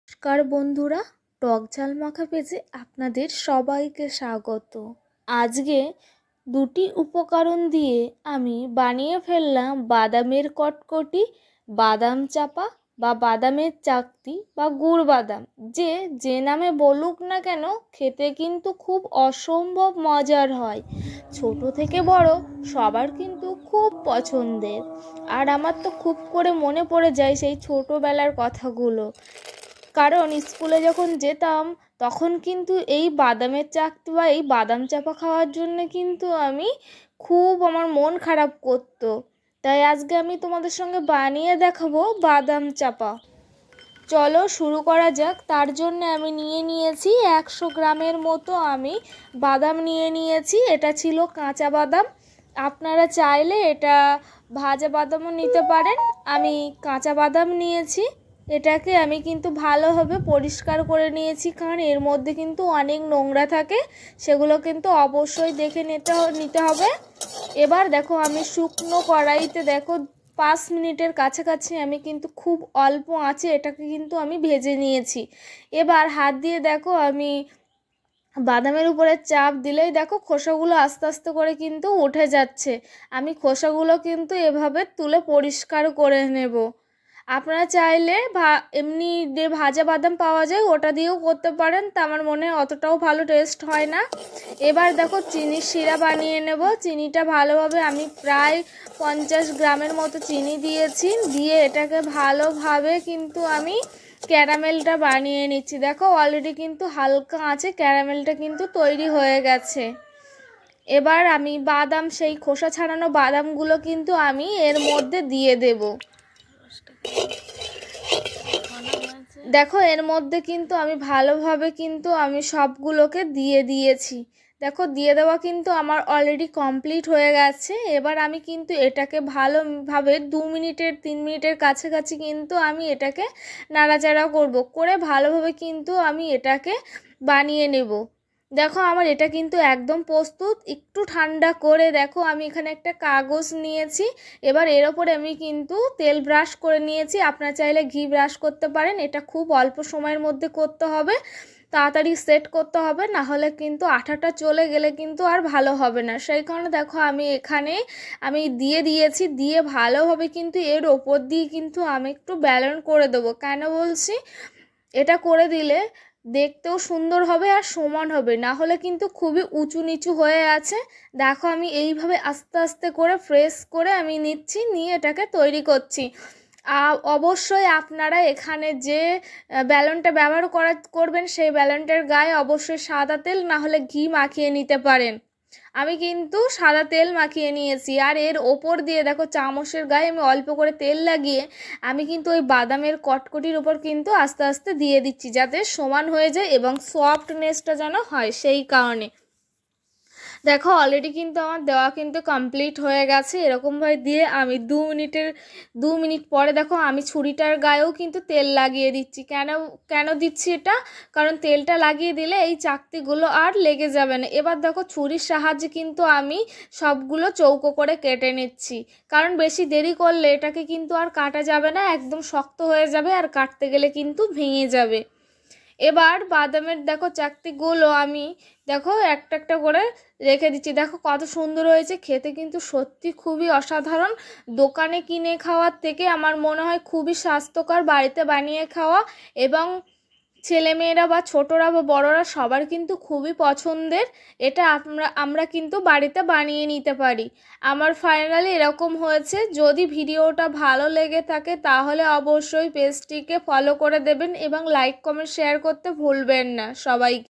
নমস্কার বন্ধুরা, টক ঝাল মাখা পেজে আপনাদের সবাইকে স্বাগত। আজকে দুটি উপকরণ দিয়ে আমি বানিয়ে ফেললাম বাদামের কটকটি, বাদাম চাপা বা বাদামের চাকতি বা গুড় বাদাম। যে নামে বলুক না কেন, খেতে কিন্তু খুব অসম্ভব মজার হয়। ছোট থেকে বড় সবার কিন্তু খুব পছন্দের। আর আমার তো খুব করে মনে পড়ে যায় সেই ছোটোবেলার কথাগুলো। কারণ স্কুলে যখন যেতাম তখন কিন্তু এই বাদামের চাকতি বা এই বাদাম চাপা খাওয়ার জন্য কিন্তু আমার মন খারাপ করতো। তাই আজকে আমি তোমাদের সঙ্গে বানিয়ে দেখাবো বাদাম চাপা। চলো শুরু করা যাক। তার জন্য আমি নিয়ে নিয়েছি 100 গ্রামের মতো আমি বাদাম নিয়ে নিয়েছি। এটা ছিল কাঁচা বাদাম, আপনারা চাইলে এটা ভাজা বাদামও নিতে পারেন। আমি কাঁচা বাদাম নিয়েছি। এটাকে আমি কিন্তু ভালোভাবে পরিষ্কার করে নিয়েছি, কারণ এর মধ্যে কিন্তু অনেক নোংরা থাকে, সেগুলো কিন্তু অবশ্যই দেখে নিতে হবে। এবার দেখো আমি শুকনো কড়াইতে 5 মিনিটের কাছাকাছি আমি কিন্তু খুব অল্প আঁচে এটাকে কিন্তু আমি ভেজে নিয়েছি। এবার হাত দিয়ে আমি বাদামের উপরে চাপ দিলেই খোসাগুলো আস্তে আস্তে করে কিন্তু উঠে যাচ্ছে। আমি খোসাগুলো কিন্তু এভাবে তুলে পরিষ্কার করে নেব। আপনারা চাইলে এমনি যে ভাজা বাদাম পাওয়া যায় ওটা দিয়েও করতে পারেন, তা আমার মনে হয় অতটাও ভালো টেস্ট হয় না। এবার চিনির শিরা বানিয়ে নেব। চিনিটা ভালোভাবে আমি প্রায় 50 গ্রামের মতো চিনি দিয়েছি। দিয়ে এটাকে ভালোভাবে কিন্তু আমি ক্যারামেলটা বানিয়ে নিচ্ছি। অলরেডি কিন্তু হালকা আছে, ক্যারামেলটা কিন্তু তৈরি হয়ে গেছে। এবার আমি সেই খোসা ছাড়ানো বাদামগুলো কিন্তু আমি এর মধ্যে দিয়ে দেব। এর মধ্যে কিন্তু আমি ভালোভাবে আমি সবগুলোকে দিয়ে দিয়েছি। দিয়ে দেওয়া কিন্তু আমার অলরেডি কমপ্লিট হয়ে গেছে। এবার আমি কিন্তু এটাকে ভালোভাবে 2 মিনিটের 3 মিনিটের কাছাকাছি কিন্তু আমি এটাকে নাড়াচাড়া করে ভালোভাবে কিন্তু আমি এটাকে বানিয়ে নেব। আমার এটা কিন্তু একদম প্রস্তুত। একটু ঠান্ডা করে আমি এখানে একটা কাগজ নিয়েছি। এবার এর ওপরে আমি কিন্তু তেল ব্রাশ করে নিয়েছি। আপনারা চাইলে ঘি ব্রাশ করতে পারেন। এটা খুব অল্প সময়ের মধ্যে করতে হবে, তাড়াতাড়ি সেট করতে হবে, না হলে কিন্তু আঠাটা চলে গেলে কিন্তু আর ভালো হবে না। সেই কারণে আমি এখানে দিয়ে দিয়েছি। দিয়ে ভালোভাবে কিন্তু এর ওপর দিয়ে কিন্তু আমি একটু ব্যালেন্স করে দেবো। কেন বলছি? এটা করে দিলে দেখতেও সুন্দর হবে আর সমান হবে, না হলে কিন্তু খুবই উঁচু নিচু হয়ে আছে। আমি এইভাবে আস্তে আস্তে করে প্রেস করে আমি নিচ্ছি, নিয়ে এটাকে তৈরি করছি। অবশ্যই আপনারা এখানে যে ব্যালনটা ব্যবহার করবেন সেই ব্যালনটার গায়ে অবশ্যই সাদা তেল না হলে ঘি মাখিয়ে নিতে পারেন। আমি কিন্তু সাদা তেল মাখিয়ে নিয়েছি। আর এর ওপর দিয়ে চামচের গায়ে আমি অল্প করে তেল লাগিয়ে আমি কিন্তু ওই বাদামের কটকটির উপর কিন্তু আস্তে আস্তে দিয়ে দিচ্ছি, যাতে সমান হয়ে যায় এবং সফটনেসটা যেন হয়। সেই কারণে অলরেডি কিন্তু আমার দেওয়া কিন্তু কমপ্লিট হয়ে গেছে। এরকমভাবে দিয়ে আমি 2 মিনিট পরে আমি ছুরিটার গায়েও কিন্তু তেল লাগিয়ে দিচ্ছি। কেন দিচ্ছি এটা? কারণ তেলটা লাগিয়ে দিলে এই চাকতিগুলো আর লেগে যাবে না। এবার ছুরির সাহায্যে কিন্তু আমি সবগুলো চৌকো করে কেটে নিচ্ছি, কারণ বেশি দেরি করলে এটাকে কিন্তু আর কাটা যাবে না, একদম শক্ত হয়ে যাবে আর কাটতে গেলে কিন্তু ভেঙে যাবে। এবার বাদামের চাকতিগুলো আমি একটা একটা করে রেখে দিচ্ছি। কত সুন্দর হয়েছে খেতে, কিন্তু সত্যি খুবই অসাধারণ। দোকানে কিনে খাওয়ার থেকে আমার মনে হয় খুবই স্বাস্থ্যকর বাড়িতে বানিয়ে খাওয়া, এবং ছেলেমেয়েরা বা ছোটরা বা বড়রা সবার কিন্তু খুবই পছন্দের। এটা আমরা কিন্তু বাড়িতে বানিয়ে নিতে পারি। আমার ফাইনালি এরকম হয়েছে। যদি ভিডিওটা ভালো লেগে থাকে তাহলে অবশ্যই পেজটিকে ফলো করে দেবেন এবং লাইক কমেন্ট শেয়ার করতে ভুলবেন না সবাই।